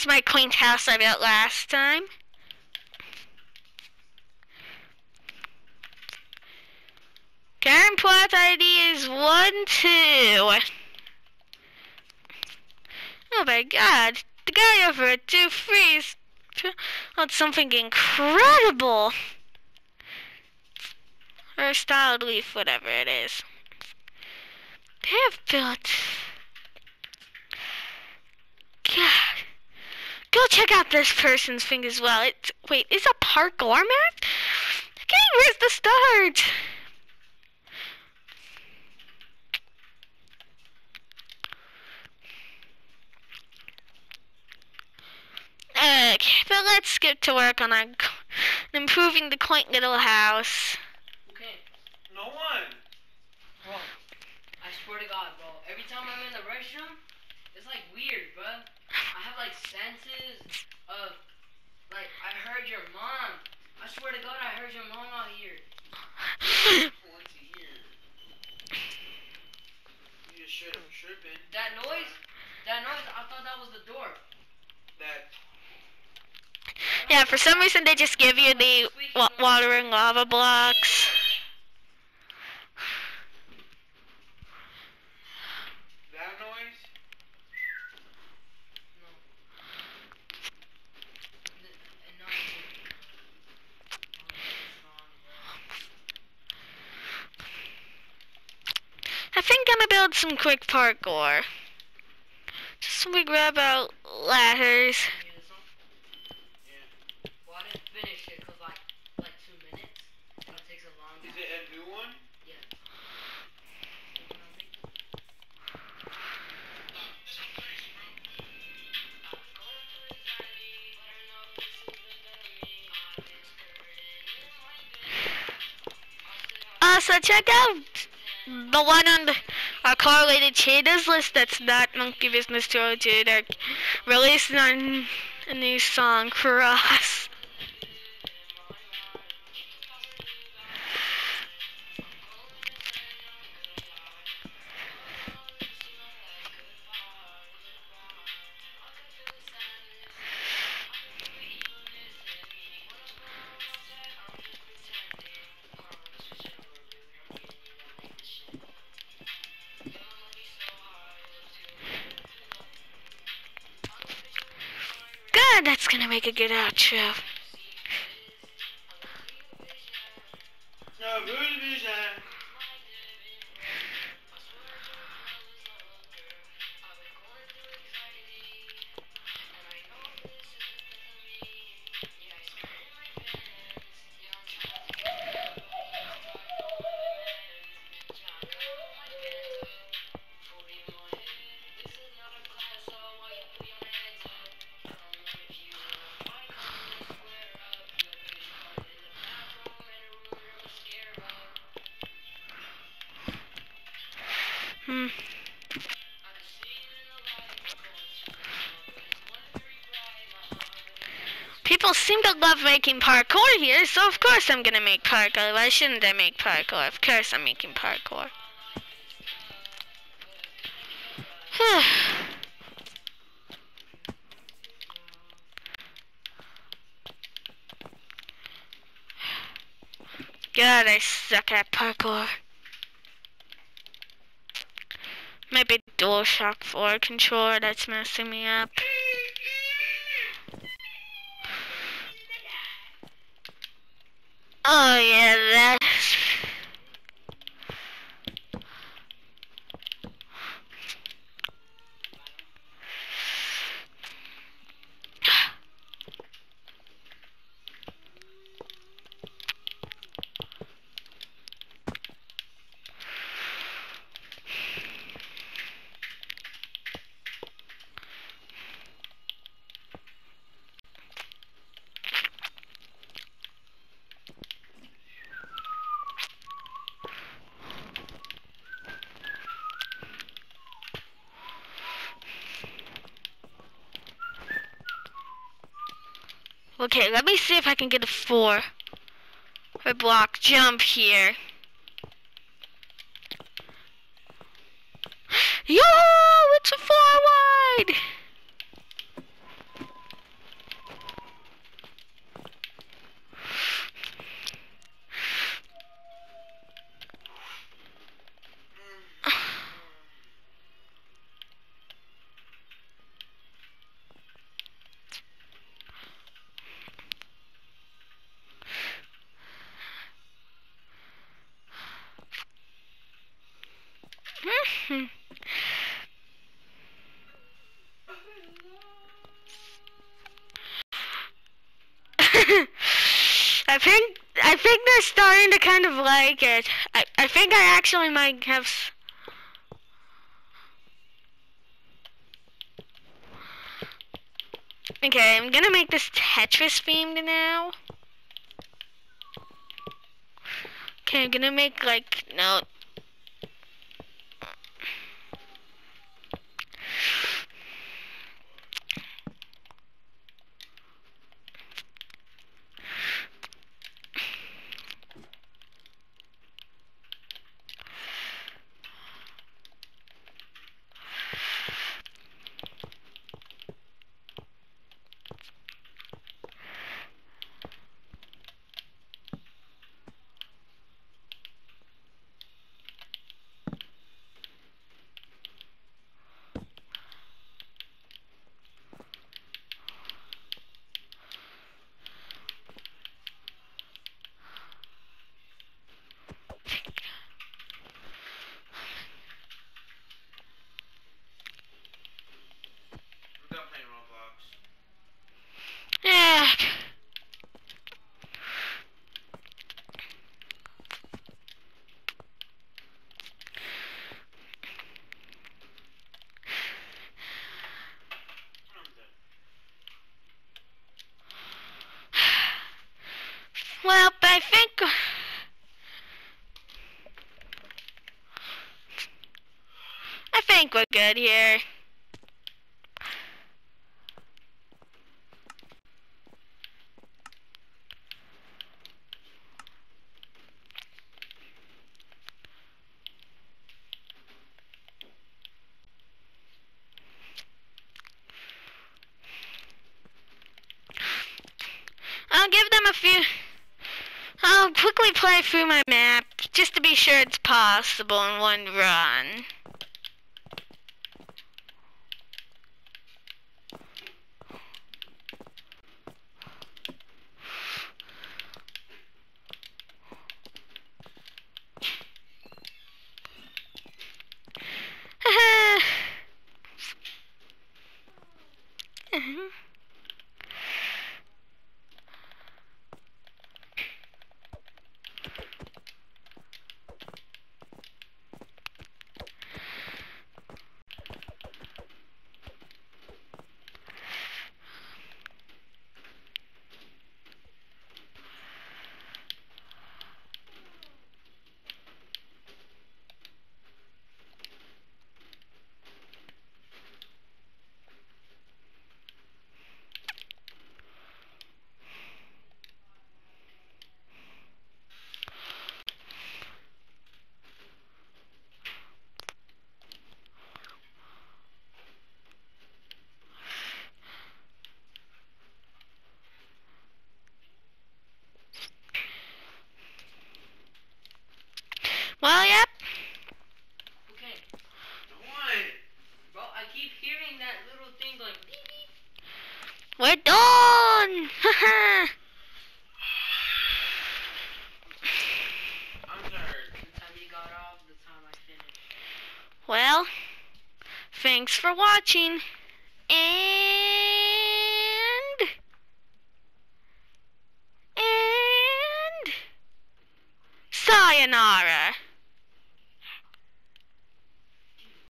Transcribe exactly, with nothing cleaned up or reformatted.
my quaint house I built last time. Current plot I D is one two. Oh my god, the guy over at two freeze on something incredible. Or styled leaf, whatever it is. They have built. God. Go check out this person's thing as well. It's wait, is a parkour map? Okay, where's the start? Okay, but let's skip to work on our, improving the quaint little house. Okay, no one. Bro, I swear to God, bro. Every time I'm in the restroom, it's like weird, bro. I have like senses of, like, I heard your mom. I swear to God, I heard your mom out here. Once a year. You just straight up tripping. That noise? That noise, I thought that was the door. That. Yeah, for some reason they just give you the wa watering lava blocks. That noise? No. I think I'm gonna build some quick parkour. Just so we grab out ladders. Well, I didn't finish it because like, like two minutes. It takes a long time. Is it a new one? Yeah. Uh, so check out the one on the our correlated cheetahs list that's not Monkey Business two oh two. They're releasing on a new song, Cross. God, that's gonna make a good outro. Hmm. People seem to love making parkour here, so of course I'm gonna make parkour. Why shouldn't I make parkour? Of course I'm making parkour. God, I suck at parkour. Maybe DualShock four controller that's messing me up. Oh yeah, that's... Okay, let me see if I can get a four. A block jump here. Yo, it's a four wide. I think I think they're starting to kind of like it. I I think I actually might have. S okay, I'm gonna make this Tetris themed now. Okay, I'm gonna make like no. Yeah. Well, I think I think we're good here. I'll give them a few. I'll quickly play through my map just to be sure it's possible in one run. Well, yep. Okay. What? Bro, I keep hearing that little thing going beep beep. We're done. I'm tired. The time you got off, the time I finished. Well, thanks for watching. And and sayonara.